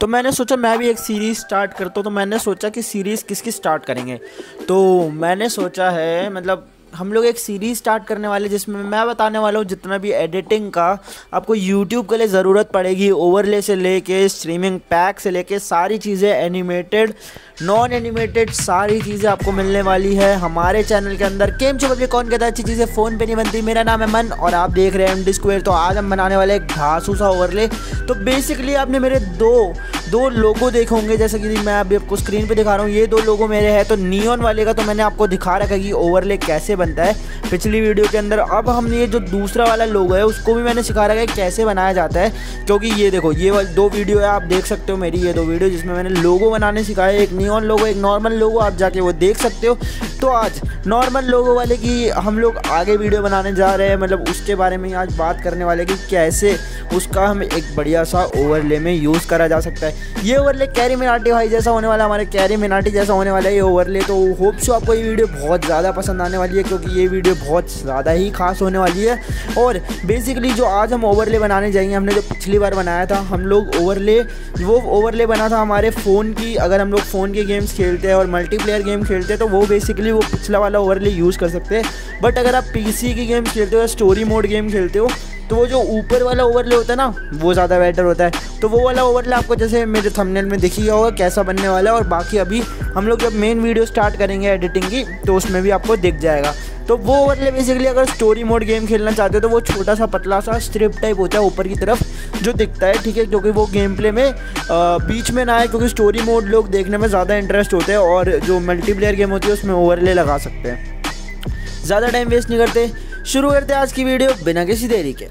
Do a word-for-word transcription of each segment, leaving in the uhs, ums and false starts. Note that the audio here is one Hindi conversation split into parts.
तो मैंने सोचा मैं भी एक सीरीज़ स्टार्ट करता हूँ। तो मैंने सोचा कि सीरीज़ किसकी स्टार्ट करेंगे। तो मैंने सोचा है मतलब हम लोग एक सीरीज़ स्टार्ट करने वाले जिसमें मैं बताने वाला हूँ जितना भी एडिटिंग का आपको यूट्यूब के लिए ज़रूरत पड़ेगी, ओवरले से लेके स्ट्रीमिंग पैक से लेके सारी चीज़ें, एनिमेटेड नॉन एनिमेटेड सारी चीज़ें आपको मिलने वाली है हमारे चैनल के अंदर। केम चो पब्लिक कौन कहता है अच्छी चीज़ें फ़ोन पे नहीं बनती। मेरा नाम है मन और आप देख रहे हैं एम डी स्क्वायर। तो आज हम बनाने वाले एक घासू सा ओवरले। तो बेसिकली आपने मेरे दो दो लोगो देखे होंगे, जैसे कि मैं अभी आपको स्क्रीन पे दिखा रहा हूँ। ये दो लोगो मेरे हैं। तो नियॉन वाले का तो मैंने आपको दिखा रखा है कि ओवरले कैसे बनता है पिछली वीडियो के अंदर। अब हम ये जो दूसरा वाला लोगो है उसको भी मैंने सिखा रखा है कैसे बनाया जाता है, क्योंकि ये देखो ये दो वीडियो है, आप देख सकते हो मेरी ये दो वीडियो जिसमें मैंने लोगो बनाने सिखाया। एक नियॉन लोगो, एक नॉर्मल लोगो, आप जाके वो देख सकते हो। तो आज नॉर्मल लोगो वाले की हम लोग आगे वीडियो बनाने जा रहे हैं, मतलब उसके बारे में आज बात करने वाले कि कैसे उसका हम एक बढ़िया सा ओवरले में यूज़ करा जा सकता है। ये ओवरले कैरी मिनाटी भाई जैसा होने वाला, हमारे कैरी मिनाटी जैसा होने वाला है ये ओवरले। तो होप सो आपको ये वीडियो बहुत ज़्यादा पसंद आने वाली है, क्योंकि ये वीडियो बहुत ज़्यादा ही खास होने वाली है। और बेसिकली जो आज हम ओवरले बनाने जाएंगे, हमने जो पिछली बार बनाया था हम लोग ओवरले, वो ओवरले बना था हमारे फ़ोन की। अगर हम लोग फ़ोन के गेम्स खेलते हैं और मल्टीप्लेयर गेम खेलते हैं तो वो बेसिकली वो पिछला वाला ओवरले यूज़ कर सकते हैं। बट अगर आप पीसी की गेम खेलते हो या स्टोरी मोड गेम खेलते हो तो वो जो ऊपर वाला ओवरले होता है ना वो ज़्यादा बेटर होता है। तो वो वाला ओवरले आपको जैसे मेरे थंबनेल में दिख ही होगा कैसा बनने वाला है। और बाकी अभी हम लोग जब मेन वीडियो स्टार्ट करेंगे एडिटिंग की तो उसमें भी आपको दिख जाएगा। तो वो ओवरले बेसिकली अगर स्टोरी मोड गेम खेलना चाहते हो तो वो छोटा सा पतला सा स्ट्रिप टाइप होता है ऊपर की तरफ जो दिखता है, ठीक है, क्योंकि वो गेम प्ले में आ, बीच में ना है, क्योंकि स्टोरी मोड लोग देखने में ज़्यादा इंटरेस्ट होते हैं और जो मल्टीप्लेयर गेम होती है उसमें ओवरले लगा सकते हैं। ज़्यादा टाइम वेस्ट नहीं करते, शुरू करते आज की वीडियो बिना किसी देरी के।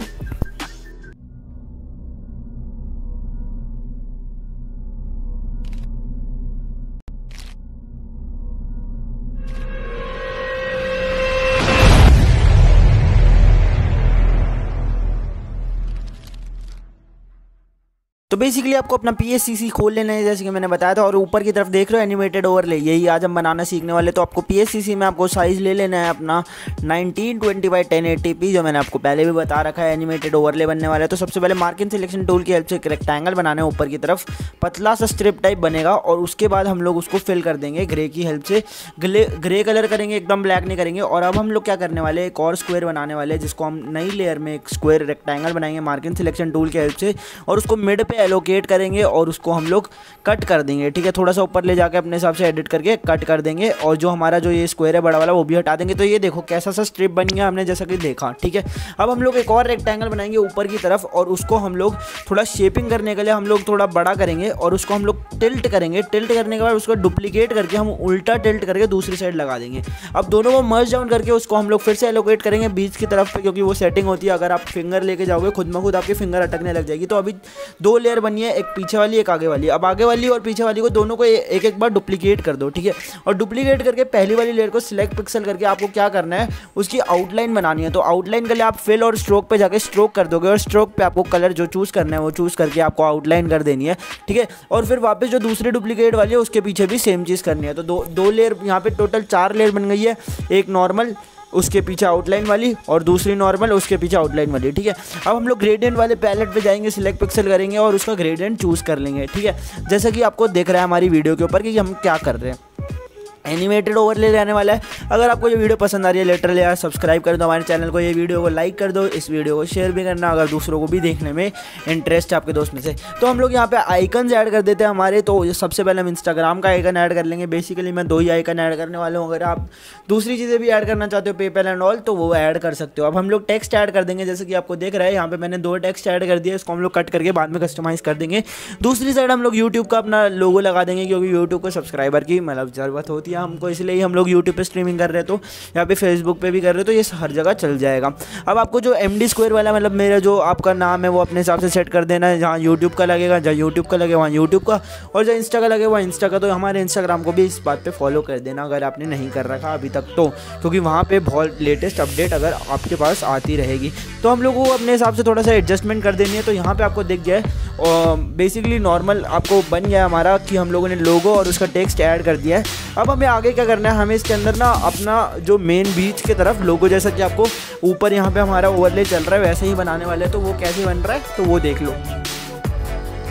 तो बेसिकली आपको अपना पी एस सी सी खोल लेना है जैसे कि मैंने बताया था, और ऊपर की तरफ देख रहे हो एनिमेटेड ओवरले, यही आज हम बनाना सीखने वाले। तो आपको पी एस सी सी में आपको साइज़ ले लेना है अपना nineteen twenty by ten eighty p, जो मैंने आपको पहले भी बता रखा है। एनिमेटेड ओवरले बनने वाला है तो सबसे पहले मार्किंग सिलेक्शन टूल की हेल्प से एक रेक्टेंगल बनाना है ऊपर की तरफ, पतला सा स्ट्रिप टाइप बनेगा। और उसके बाद हम लोग उसको फिल कर देंगे ग्रे की हेल्प से, ग्रे ग्रे कलर करेंगे, एकदम ब्लैक नहीं करेंगे। और अब हम लोग क्या करने वाले हैं, एक और स्क्वायर बनाने वाले हैं जिसको हम नई लेयर में एक स्क्वायर रेक्टेंगल बनाएंगे मार्किंग सिलेक्शन टूल की हेल्प से, और उसको मिड पे एलोकेट करेंगे और उसको हम लोग कट कर देंगे, ठीक है। थोड़ा सा ऊपर ले जाके अपने हिसाब से एडिट करके कट कर देंगे, और जो हमारा जो ये स्क्वायर है बड़ा वाला वो भी हटा देंगे। तो ये देखो कैसा सा स्ट्रिप बन गया हमने जैसा कि देखा, ठीक है। अब हम लोग एक और रेक्टेंगल बनाएंगे ऊपर की तरफ, और उसको हम लोग थोड़ा शेपिंग करने के लिए हम लोग थोड़ा बड़ा करेंगे और उसको हम लोग टिल्ट करेंगे। टिल्ट करने के बाद उसको डुप्लीकेट करके हम उल्टा टिल्ट करके दूसरी साइड लगा देंगे। अब दोनों को मर्ज डाउन करके उसको हम लोग फिर से एलोकेट करेंगे बीच की तरफ पे, क्योंकि वो सेटिंग होती है। अगर आप फिंगर लेके जाओगे खुद में खुद आपकी फिंगर अटकने लग जाएगी। तो अभी दो लेयर बनी है, एक पीछे वाली एक आगे वाली। अब आगे वाली और पीछे वाली को दोनों को एक एक बार डुप्लीकेट कर दो, ठीक है। और डुप्लीकेट करके पहली वाली लेयर को सिलेक्ट पिक्सल करके आपको क्या करना है, उसकी आउटलाइन बनानी है। तो आउटलाइन के लिए आप फिल और स्ट्रोक पे जाके स्ट्रोक कर दोगे, और स्ट्रोक पे आपको कलर जो चूज़ करना है वो चूज़ करके आपको आउटलाइन कर देनी है, ठीक है। और फिर वापस जो दूसरी डुप्लीकेट वाली है उसके पीछे भी सेम चीज़ करनी है। तो दो दो लेयर यहाँ पे टोटल चार लेयर बन गई है, एक नॉर्मल उसके पीछे आउटलाइन वाली और दूसरी नॉर्मल उसके पीछे आउटलाइन वाली, ठीक है। अब हम लोग ग्रेडियंट वाले पैलेट पे जाएंगे, सिलेक्ट पिक्सल करेंगे और उसका ग्रेडियंट चूज़ कर लेंगे, ठीक है। जैसा कि आपको दिख रहा है हमारी वीडियो के ऊपर कि हम क्या कर रहे हैं, एनिमेटेड ओवरले रहने वाला है। अगर आपको ये वीडियो पसंद आ रही है लिटरली यार सब्सक्राइब कर दो हमारे चैनल को, ये वीडियो को लाइक कर दो, इस वीडियो को शेयर भी करना अगर दूसरों को भी देखने में इंटरेस्ट है आपके दोस्त में से। तो हम लोग यहाँ पे आइकन्स ऐड कर देते हैं हमारे। तो सबसे पहले हम इंस्टाग्राम का आइकन ऐड कर लेंगे। बेसिकली मैं दो ही आइकन ऐड करने वाले हूँ, अगर आप दूसरी चीज़ें भी ऐड करना चाहते हो पेपैल एंड ऑल तो वो ऐड कर सकते हो। अब हम लोग टेक्स्ट ऐड कर देंगे, जैसे कि आपको देख रहा है यहाँ पे मैंने दो टेक्स्ट ऐड कर दिया, इसको हम लोग कट करके बाद में कस्टमाइज़ कर देंगे। दूसरी साइड हम लोग यूट्यूब का अपना लोगो लगा देंगे, क्योंकि यूट्यूब को सब्सक्राइबर की मतलब ज़रूरत होती है हमको, इसलिए हम लोग यूट्यूब पे स्ट्रीमिंग कर रहे हैं तो यहाँ पे फेसबुक पे भी कर रहे हो तो ये हर जगह चल जाएगा। अब आपको जो एम डी स्क्वायर वाला मतलब मेरा जो आपका नाम है वो अपने हिसाब से सेट कर देना है, जहाँ यूट्यूब का लगेगा जहाँ यूट्यूब का लगे वहाँ यूट्यूब का, और जहाँ इंस्टा का लगे वहाँ इंस्टा का। तो हमारे इंस्टाग्राम को भी इस बात पे फॉलो कर देना अगर आपने नहीं कर रखा अभी तक तो, क्योंकि वहाँ पे बहुत लेटेस्ट अपडेट अगर आपके पास आती रहेगी। तो हम लोग को अपने हिसाब से थोड़ा सा एडजस्टमेंट कर देनी है। तो यहाँ पर आपको दिख गया है और बेसिकली नॉर्मल आपको बन गया हमारा कि हम लोगों ने लोगो और उसका टेक्स्ट ऐड कर दिया है। अब हमें आगे क्या करना है, हमें इसके अंदर ना अपना जो मेन बीच की तरफ लोगो जैसा कि आपको ऊपर यहाँ पे हमारा ओवरले चल रहा है वैसे ही बनाने वाले हैं। तो वो कैसे बन रहा है तो वो देख लो।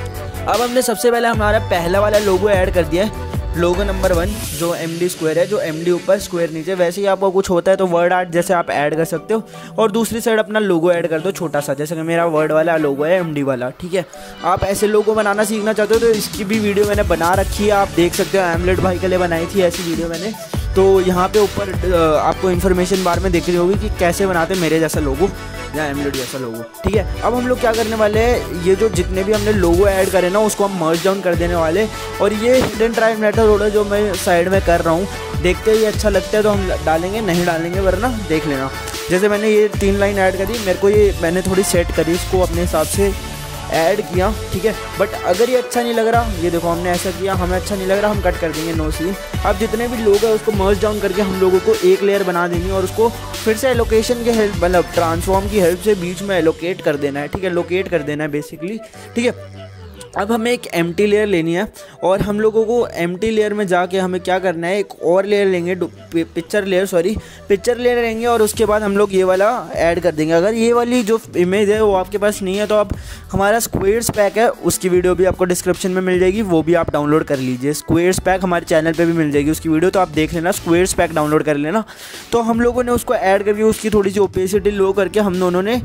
अब हमने सबसे पहले हमारा पहला वाला लोगो ऐड कर दिया है, लोगो नंबर वन जो एम डी स्क्वायर है, जो एम डी ऊपर स्क्वायर नीचे। वैसे ही आपको कुछ होता है तो वर्ड आर्ट जैसे आप ऐड कर सकते हो, और दूसरी साइड अपना लोगो ऐड कर दो छोटा सा, जैसे कि मेरा वर्ड वाला लोगो है एम डी वाला, ठीक है। आप ऐसे लोगो बनाना सीखना चाहते हो तो इसकी भी वीडियो मैंने बना रखी है, आप देख सकते हो। एमलेट भाई के लिए बनाई थी ऐसी वीडियो मैंने, तो यहाँ पे ऊपर आपको इन्फॉर्मेशन बार में दिख रही होगी कि कैसे बनाते मेरे जैसा लोगो या एमलेट जैसा लोगो, ठीक है। अब हम लोग क्या करने वाले हैं, ये जो जितने भी हमने लोगो ऐड करे ना उसको हम मर्ज डाउन कर देने वाले, और ये हिडन ड्राइव मेथड है जो मैं साइड में कर रहा हूँ। देखते ही अच्छा लगता है तो हम डालेंगे, नहीं डालेंगे वरना देख लेना। जैसे मैंने ये तीन लाइन ऐड करी, मेरे को ये मैंने थोड़ी सेट करी इसको अपने हिसाब से ऐड किया, ठीक है। बट अगर ये अच्छा नहीं लग रहा, ये देखो हमने ऐसा किया, हमें अच्छा नहीं लग रहा, हम कट कर देंगे, नो सीन। अब जितने भी लोग हैं उसको मर्ज डाउन करके हम लोगों को एक लेयर बना देनी है, और उसको फिर से एलोकेशन के हेल्प मतलब ट्रांसफॉर्म की हेल्प से बीच में एलोकेट कर देना है, ठीक है, लोकेट कर देना है बेसिकली, ठीक है। अब हमें एक एम्प्टी लेयर लेनी है, और हम लोगों को एम्प्टी लेयर में जाके हमें क्या करना है, एक और लेयर लेंगे, picture layer sorry picture layer लेंगे, और उसके बाद हम लोग ये वाला ऐड कर देंगे। अगर ये वाली जो इमेज है वो आपके पास नहीं है तो आप हमारा स्क्वेयर्स पैक है, उसकी वीडियो भी आपको डिस्क्रिप्शन में मिल जाएगी, वो भी आप डाउनलोड कर लीजिए। स्क्वेयर्स पैक हमारे चैनल पर भी मिल जाएगी उसकी वीडियो, तो आप देख लेना, स्क्वेयर्स पैक डाउनलोड कर लेना। तो हम लोगों ने उसको ऐड करके उसकी थोड़ी सी ओपेसिटी लो करके हम दोनों ने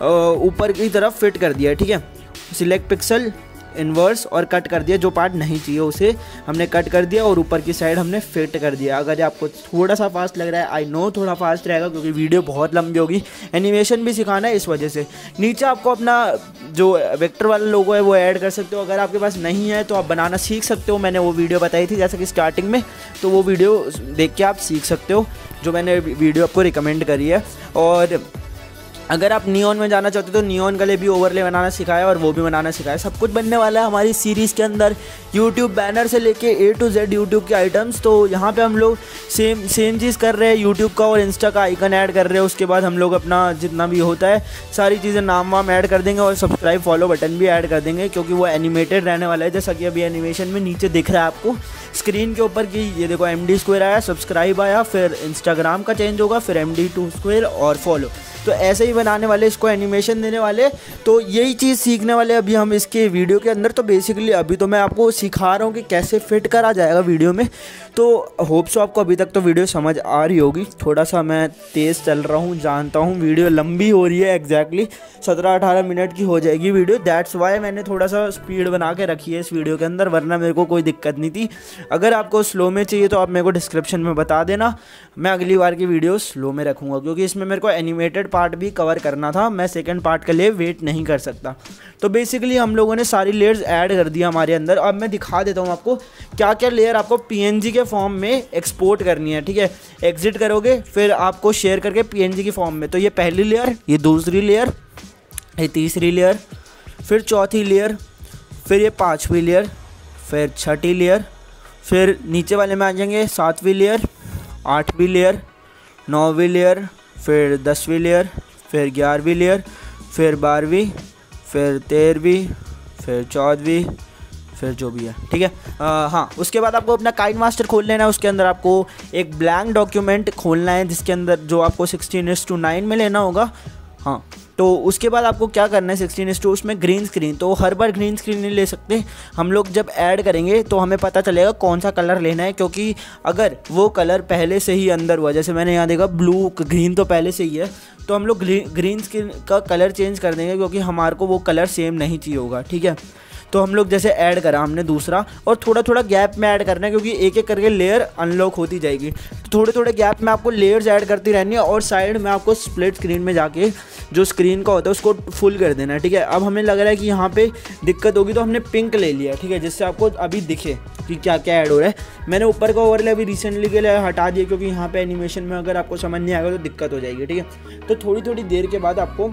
ऊपर की तरफ फिट कर दिया है, ठीक है। सिलेक्ट पिक्सल इन्वर्स और कट कर दिया, जो पार्ट नहीं चाहिए उसे हमने कट कर दिया, और ऊपर की साइड हमने फिट कर दिया। अगर आपको थोड़ा सा फास्ट लग रहा है, आई नो थोड़ा फास्ट रहेगा क्योंकि वीडियो बहुत लंबी होगी, एनिमेशन भी सिखाना है इस वजह से। नीचे आपको अपना जो वेक्टर वाला लोगो है वो ऐड कर सकते हो, अगर आपके पास नहीं है तो आप बनाना सीख सकते हो। मैंने वो वीडियो बताई थी जैसे कि स्टार्टिंग में, तो वो वीडियो देख के आप सीख सकते हो, जो मैंने वीडियो आपको रिकमेंड करी है। और अगर आप नियॉन में जाना चाहते हो तो नियॉन के लिए भी ओवरले बनाना सिखाया, और वो भी बनाना सिखाया। सब कुछ बनने वाला है हमारी सीरीज़ के अंदर, यूट्यूब बैनर से लेके ए टू जेड यूट्यूब के आइटम्स। तो यहाँ पे हम लोग सेम सेम चीज़ कर रहे हैं, यूट्यूब का और इंस्टा का आइकन ऐड कर रहे हैं। उसके बाद हम लोग अपना जितना भी होता है सारी चीज़ें नाम वाम ऐड कर देंगे, और सब्सक्राइब फॉलो बटन भी ऐड कर देंगे, क्योंकि वो एनिमेटेड रहने वाला है। जैसा कि अभी एनिमेशन में नीचे दिख रहा है आपको स्क्रीन के ऊपर कि ये देखो एम डी स्क्वायर आया, सब्सक्राइब आया, फिर इंस्टाग्राम का चेंज होगा, फिर एम डी टू स्क्वायर और फॉलो। तो ऐसे ही बनाने वाले, इसको एनिमेशन देने वाले, तो यही चीज़ सीखने वाले अभी हम इसके वीडियो के अंदर। तो बेसिकली अभी तो मैं आपको सिखा रहा हूँ कि कैसे फिट करा जाएगा वीडियो में। तो होप सो आपको अभी तक तो वीडियो समझ आ रही होगी। थोड़ा सा मैं तेज़ चल रहा हूँ, जानता हूँ, वीडियो लंबी हो रही है, एग्जैक्टली सत्रह अठारह मिनट की हो जाएगी वीडियो। दैट्स वाई मैंने थोड़ा सा स्पीड बना के रखी है इस वीडियो के अंदर, वरना मेरे को कोई दिक्कत नहीं थी। अगर आपको स्लो में चाहिए तो आप मेरे को डिस्क्रिप्शन में बता देना, मैं अगली बार की वीडियो स्लो में रखूँगा, क्योंकि इसमें मेरे को एनिमेटेड पार्ट भी कवर करना था, मैं सेकंड पार्ट के लिए वेट नहीं कर सकता। तो बेसिकली हम लोगों ने सारी लेयर्स ऐड कर दिया हमारे अंदर। अब मैं दिखा देता हूँ आपको क्या क्या लेयर आपको पीएनजी के फॉर्म में एक्सपोर्ट करनी है, ठीक है। एग्जिट करोगे, फिर आपको शेयर करके पीएनजी की फॉर्म में। तो ये पहली लेयर, ये दूसरी लेयर, ये तीसरी लेयर, फिर चौथी लेयर, फिर ये पाँचवीं लेयर, फिर छठी लेयर, फिर नीचे वाले में आ जाएंगे सातवीं लेयर, आठवीं लेयर, नौवीं लेयर, फिर दसवीं लेयर, फिर ग्यारहवीं लेयर, फिर बारहवीं, फिर तेरहवीं, फिर चौदहवीं, फिर जो भी है, ठीक है। आ, हाँ, उसके बाद आपको अपना काइड मास्टर खोल लेना है। उसके अंदर आपको एक ब्लैंक डॉक्यूमेंट खोलना है, जिसके अंदर जो आपको सिक्सटीन इस टू नाइन में लेना होगा। हाँ, तो उसके बाद आपको क्या करना है, सिक्सटीन इस टू उसमें ग्रीन स्क्रीन। तो हर बार ग्रीन स्क्रीन नहीं ले सकते हम लोग, जब ऐड करेंगे तो हमें पता चलेगा कौन सा कलर लेना है, क्योंकि अगर वो कलर पहले से ही अंदर हुआ, जैसे मैंने यहाँ देखा ब्लू ग्रीन तो पहले से ही है, तो हम लोग ग्रीन स्क्रीन का कलर चेंज कर देंगे, क्योंकि हमारे को वो कलर सेम नहीं चाहिए होगा, ठीक है। तो हम लोग जैसे ऐड करा हमने दूसरा, और थोड़ा थोड़ा गैप में ऐड करना है, क्योंकि एक एक करके लेयर अनलॉक होती जाएगी। तो थोड़े थोड़े गैप में आपको लेयर्स ऐड करती रहनी है, और साइड में आपको स्प्लिट स्क्रीन में जाके जो स्क्रीन का होता है उसको फुल कर देना है, ठीक है। अब हमें लग रहा है कि यहाँ पे दिक्कत होगी, तो हमने पिंक ले लिया, ठीक है, जिससे आपको अभी दिखे कि क्या क्या ऐड हो रहा है। मैंने ऊपर का ओवरले अभी रिसेंटली के लिए हटा दिया, क्योंकि यहाँ पे एनिमेशन में अगर आपको समझ नहीं आएगा तो दिक्कत हो जाएगी, ठीक है। तो थोड़ी थोड़ी देर के बाद आपको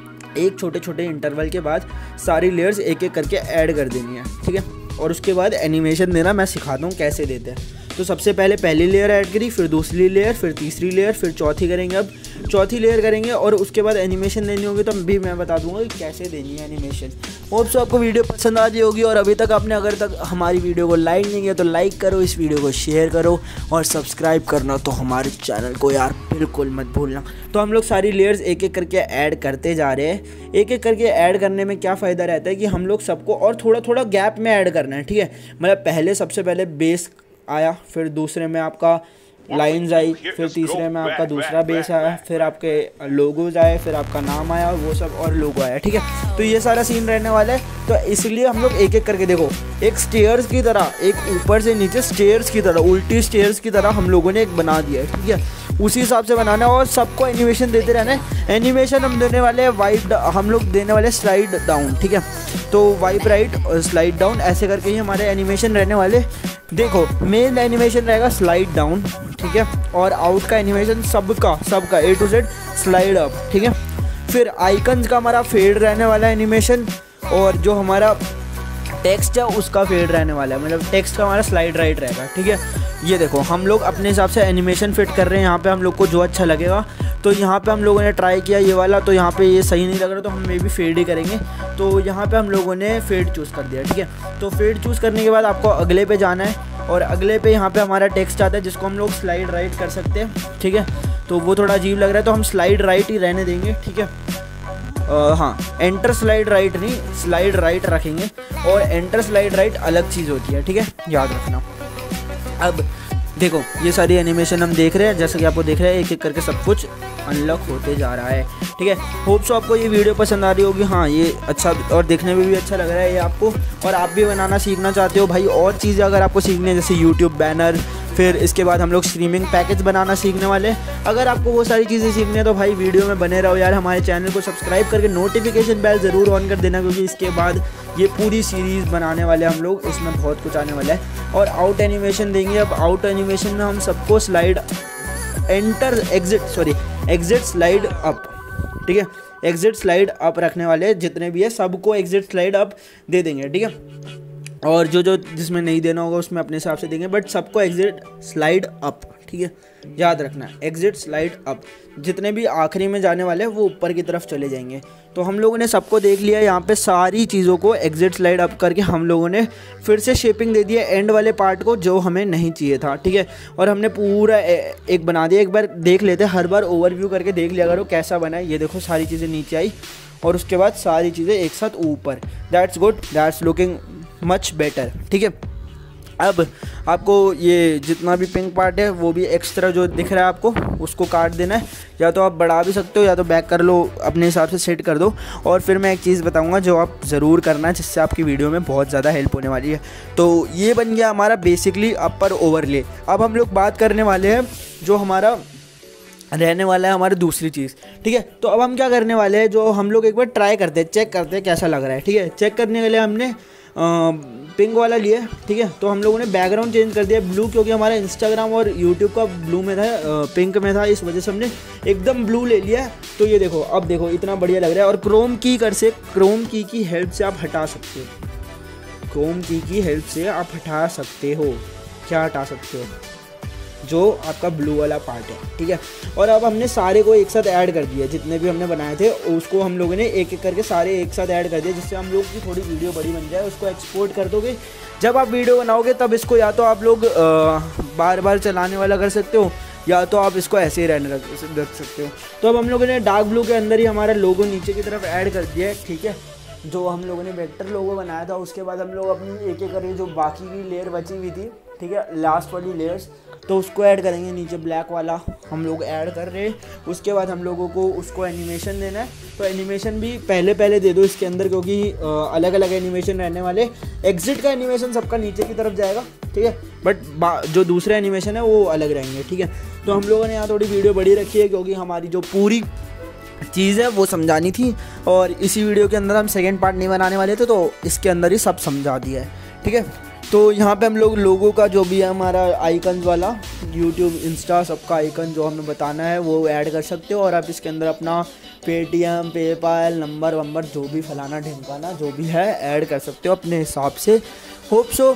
एक छोटे छोटे इंटरवल के बाद सारी लेयर्स एक एक करके ऐड कर देनी है, ठीक है। और उसके बाद एनिमेशन देना मैं सिखाता हूँ कैसे देते हैं। तो सबसे पहले पहली लेयर ऐड करी, फिर दूसरी लेयर, फिर तीसरी लेयर, फिर चौथी करेंगे। अब चौथी लेयर करेंगे और उसके बाद एनिमेशन देनी होगी, तो भी मैं बता दूंगा कि कैसे देनी है एनिमेशन। होप सो आपको वीडियो पसंद आ रही होगी, और अभी तक आपने अगर तक हमारी वीडियो को लाइक नहीं किया तो लाइक करो, इस वीडियो को शेयर करो और सब्सक्राइब करना तो हमारे चैनल को यार बिल्कुल मत भूलना। तो हम लोग सारी लेयर्स एक एक करके ऐड करते जा रहे हैं। एक एक करके ऐड करने में क्या फ़ायदा रहता है कि हम लोग सबको और थोड़ा थोड़ा गैप में ऐड करना है, ठीक है। मतलब पहले सबसे पहले बेस आया, फिर दूसरे में आपका लाइंस आई, फिर तीसरे में आपका दूसरा बेस आया, फिर आपके लोगोज आए, फिर आपका नाम आया, वो सब और लोगो आया, ठीक है। तो ये सारा सीन रहने वाला है, तो इसलिए हम लोग एक एक करके देखो, एक स्टेयर्स की तरह, एक ऊपर से नीचे स्टेयर्स की तरह, उल्टी स्टेयर्स की तरह हम लोगों ने एक बना दिया है, ठीक है। उसी हिसाब से बनाना है और सबको एनिमेशन देते रहना है। एनिमेशन हम देने वाले हैं वाइप, हम लोग देने वाले स्लाइड डाउन, ठीक है। तो वाइप राइट और स्लाइड डाउन ऐसे करके ही हमारे एनिमेशन रहने वाले। देखो मेन एनिमेशन रहेगा स्लाइड डाउन, ठीक है, और आउट का एनिमेशन सबका सबका A to Z slide up, ठीक है। फिर आइकन्स का हमारा फेड रहने वाला है एनिमेशन, और जो हमारा टेक्स्ट है उसका फेड रहने वाला है, मतलब टेक्स्ट का हमारा स्लाइड राइट रहेगा, ठीक है। ये देखो हम लोग अपने हिसाब से एनिमेशन फिट कर रहे हैं यहाँ पे, हम लोग को जो अच्छा लगेगा। तो यहाँ पे हम लोगों ने ट्राई किया ये वाला, तो यहाँ पे ये सही नहीं लग रहा, तो हम मे भी फेड ही करेंगे। तो यहाँ पे हम लोगों ने फेड चूज़ कर दिया, ठीक है। तो फेड चूज़ करने के बाद आपको अगले पे जाना है, और अगले पे यहाँ पे हमारा टेक्स्ट आता है जिसको हम लोग स्लाइड राइट कर सकते हैं, ठीक है। तो वो थोड़ा अजीब लग रहा है, तो हम स्लाइड राइट ही रहने देंगे, ठीक है। Uh, हाँ, एंटर स्लाइड राइट नहीं, स्लाइड राइट रखेंगे, और एंटर स्लाइड राइट अलग चीज़ होती है, ठीक है, याद रखना। अब देखो ये सारी एनिमेशन हम देख रहे हैं, जैसे कि आपको देख रहे हैं एक एक करके सब कुछ अनलॉक होते जा रहा है, ठीक है। होप सो आपको ये वीडियो पसंद आ रही होगी। हाँ, ये अच्छा और देखने में भी अच्छा लग रहा है ये आपको, और आप भी बनाना सीखना चाहते हो भाई, और चीज़ें अगर आपको सीखनी है जैसे यूट्यूब बैनर, फिर इसके बाद हम लोग स्ट्रीमिंग पैकेज बनाना सीखने वाले हैं। अगर आपको वो सारी चीज़ें सीखनी है तो भाई वीडियो में बने रहो यार, हमारे चैनल को सब्सक्राइब करके नोटिफिकेशन बेल ज़रूर ऑन कर देना, क्योंकि इसके बाद ये पूरी सीरीज़ बनाने वाले हम लोग, इसमें बहुत कुछ आने वाला है। और आउट एनिमेशन देंगे। अब आउट एनिमेशन में हम सबको slide enter exit sorry exit slide up, ठीक है, एग्जिट स्लाइड अप रखने वाले जितने भी है सबको एग्जिट स्लाइड अप दे देंगे, ठीक है। और जो जो जिसमें नहीं देना होगा उसमें अपने हिसाब से देंगे, बट सबको एग्जिट स्लाइड अप, ठीक है, याद रखना है एग्जिट स्लाइड अप। जितने भी आखिरी में जाने वाले हैं वो ऊपर की तरफ चले जाएंगे। तो हम लोगों ने सबको देख लिया, यहाँ पे सारी चीज़ों को एग्जिट स्लाइड अप करके हम लोगों ने फिर से शेपिंग दे दिया एंड वाले पार्ट को जो हमें नहीं चाहिए था, ठीक है। और हमने पूरा एक बना दिया। एक बार देख लेते, हर बार ओवरव्यू करके देख लिया करो कैसा बना है। ये देखो सारी चीज़ें नीचे आई और उसके बाद सारी चीज़ें एक साथ ऊपर। That's good, that's looking much better, ठीक है। अब आपको ये जितना भी पिंक पार्ट है वो भी एक्स्ट्रा जो दिख रहा है आपको उसको काट देना है, या तो आप बढ़ा भी सकते हो या तो बैक कर लो, अपने हिसाब से सेट कर दो। और फिर मैं एक चीज़ बताऊंगा जो आप ज़रूर करना है, जिससे आपकी वीडियो में बहुत ज़्यादा हेल्प होने वाली है। तो ये बन गया हमारा बेसिकली अपर ओवरले। अब हम लोग बात करने वाले हैं जो हमारा रहने वाला है हमारी दूसरी चीज़, ठीक है। तो अब हम क्या करने वाले हैं, जो हम लोग एक बार ट्राई करते हैं, चेक करते हैं कैसा लग रहा है, ठीक है। चेक करने के लिए हमने पिंक वाला लिया, ठीक है। तो हम लोगों ने बैकग्राउंड चेंज कर दिया ब्लू, क्योंकि हमारा इंस्टाग्राम और यूट्यूब का ब्लू में था, पिंक में था, इस वजह से हमने एकदम ब्लू ले लिया। तो ये देखो, अब देखो इतना बढ़िया लग रहा है। और क्रोम की कर से क्रोम की की हेल्प से आप हटा सकते हो, क्रोम की की हेल्प से आप हटा सकते हो। क्या हटा सकते हो? जो आपका ब्लू वाला पार्ट है, ठीक है। और अब हमने सारे को एक साथ ऐड कर दिया, जितने भी हमने बनाए थे उसको हम लोगों ने एक एक करके सारे एक साथ ऐड कर दिए, जिससे हम लोग की थोड़ी वीडियो बड़ी बन जाए। उसको एक्सपोर्ट कर दोगे, जब आप वीडियो बनाओगे तब इसको या तो आप लोग बार बार चलाने वाला कर सकते हो, या तो आप इसको ऐसे ही रहने रख रख सकते हो। तो अब हम लोगों ने डार्क ब्लू के अंदर ही हमारा लोगो नीचे की तरफ ऐड कर दिया है, ठीक है। जो हम लोगों ने वेक्टर लोगो बनाया था, उसके बाद हम लोग अपनी एक एक करके जो बाकी की लेयर बची हुई थी, ठीक है, लास्ट वाली लेयर्स, तो उसको ऐड करेंगे। नीचे ब्लैक वाला हम लोग ऐड कर रहे हैं। उसके बाद हम लोगों को उसको एनिमेशन देना है, तो एनिमेशन भी पहले पहले दे दो इसके अंदर, क्योंकि अलग अलग एनिमेशन रहने वाले। एग्जिट का एनिमेशन सबका नीचे की तरफ जाएगा, ठीक है, बट जो दूसरे एनिमेशन है वो अलग रहेंगे, ठीक है। तो हम लोगों ने यहाँ थोड़ी वीडियो बड़ी रखी है, क्योंकि हमारी जो पूरी चीज़ है वो समझानी थी, और इसी वीडियो के अंदर हम सेकेंड पार्ट नहीं बनाने वाले थे, तो इसके अंदर ही सब समझा दिया है, ठीक है। तो यहाँ पे हम लोग लोगों का जो भी है हमारा आइकन वाला, यूट्यूब इंस्टा सबका आइकन जो हमें बताना है वो ऐड कर सकते हो। और आप इसके अंदर अपना पेटीएम, पेपाल, नंबर वंबर जो भी फलाना ढिमकाना जो भी है ऐड कर सकते हो अपने हिसाब से। होप सो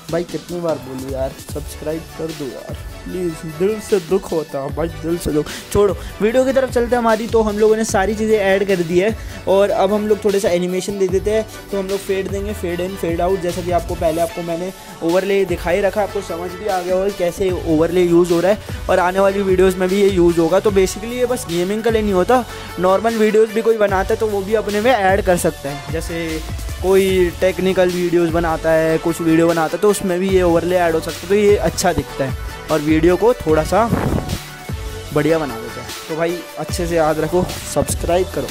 भाई कितनी बार बोलूँ यार, सब्सक्राइब कर दो यार प्लीज़, दिल से दुख होता है भाई, दिल से दुख। छोड़ो, वीडियो की तरफ चलते हैं हमारी। तो हम लोगों ने सारी चीज़ें ऐड कर दी है और अब हम लोग थोड़े सा एनिमेशन दे देते हैं। तो हम लोग फेड देंगे, फेड इन फेड आउट, जैसा कि आपको पहले आपको मैंने ओवरले दिखाई रखा, आपको समझ भी आ गया होगा कैसे ओवरले यूज़ हो रहा है और आने वाली वीडियोज़ में भी ये यूज़ होगा। तो बेसिकली ये बस गेमिंग के लिए नहीं होता, नॉर्मल वीडियोज़ भी कोई बनाता है तो वो भी अपने में ऐड कर सकता है। जैसे कोई टेक्निकल वीडियोस बनाता है, कुछ वीडियो बनाता है, तो उसमें भी ये ओवरले ऐड हो सकता है। तो ये अच्छा दिखता है और वीडियो को थोड़ा सा बढ़िया बना देता है। तो भाई अच्छे से याद रखो, सब्सक्राइब करो।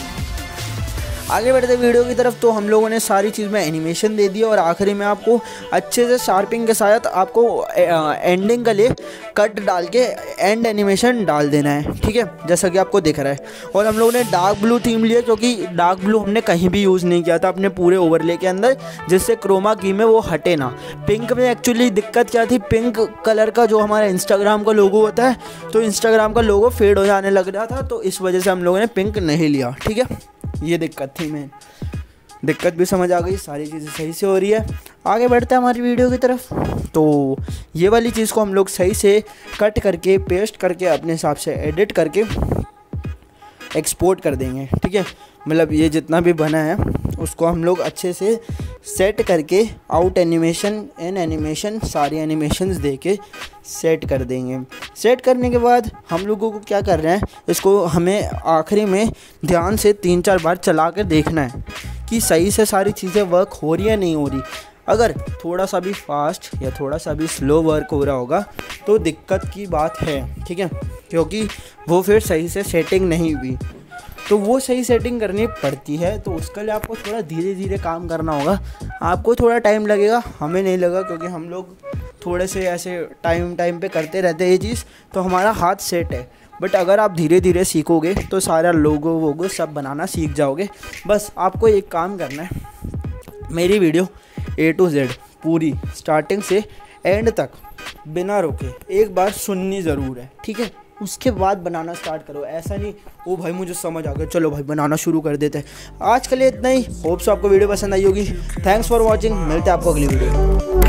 आगे बढ़ते वीडियो की तरफ। तो हम लोगों ने सारी चीज़ में एनिमेशन दे दिया और आखिरी में आपको अच्छे से शार्पिंग के साथ आपको एंडिंग के लिए कट डाल के एंड एनिमेशन डाल देना है, ठीक है, जैसा कि आपको दिख रहा है। और हम लोगों ने डार्क ब्लू थीम लिया, क्योंकि डार्क ब्लू हमने कहीं भी यूज़ नहीं किया था अपने पूरे ओवरले के अंदर, जिससे क्रोमा की में वो हटे ना। पिंक में एक्चुअली दिक्कत क्या थी, पिंक कलर का जो हमारा इंस्टाग्राम का लोगो होता है, तो इंस्टाग्राम का लोगो फेड हो जाने लग रहा था, तो इस वजह से हम लोगों ने पिंक नहीं लिया, ठीक है। ये दिक्कत थी, मैं दिक्कत भी समझ आ गई, सारी चीज़ें सही से हो रही है। आगे बढ़ते हैं हमारी वीडियो की तरफ। तो ये वाली चीज़ को हम लोग सही से कट करके पेस्ट करके अपने हिसाब से एडिट करके एक्सपोर्ट कर देंगे, ठीक है। मतलब ये जितना भी बना है उसको हम लोग अच्छे से सेट करके आउट एनिमेशन इन एनिमेशन सारी एनिमेशंस दे के सेट कर देंगे। सेट करने के बाद हम लोगों को क्या कर रहे हैं, इसको हमें आखिरी में ध्यान से तीन चार बार चला कर देखना है कि सही से सारी चीज़ें वर्क हो रही है नहीं हो रही। अगर थोड़ा सा भी फास्ट या थोड़ा सा भी स्लो वर्क हो रहा होगा तो दिक्कत की बात है, ठीक है, क्योंकि वो फिर सही से सेटिंग नहीं हुई। तो वो सही सेटिंग करनी पड़ती है, तो उसके लिए आपको थोड़ा धीरे धीरे काम करना होगा। आपको थोड़ा टाइम लगेगा, हमें नहीं लगा, क्योंकि हम लोग थोड़े से ऐसे टाइम टाइम पे करते रहते हैं ये चीज़, तो हमारा हाथ सेट है। बट अगर आप धीरे धीरे सीखोगे तो सारा लोगो वोगो सब बनाना सीख जाओगे। बस आपको एक काम करना है, मेरी वीडियो ए टू जेड पूरी स्टार्टिंग से एंड तक बिना रोके एक बार सुननी ज़रूर है, ठीक है। उसके बाद बनाना स्टार्ट करो, ऐसा नहीं ओ भाई मुझे समझ आ गया चलो भाई बनाना शुरू कर देते हैं। आज के लिए इतना ही, होप्स आपको वीडियो पसंद आई होगी। थैंक्स फॉर वॉचिंग, मिलते हैं आपको अगली वीडियो।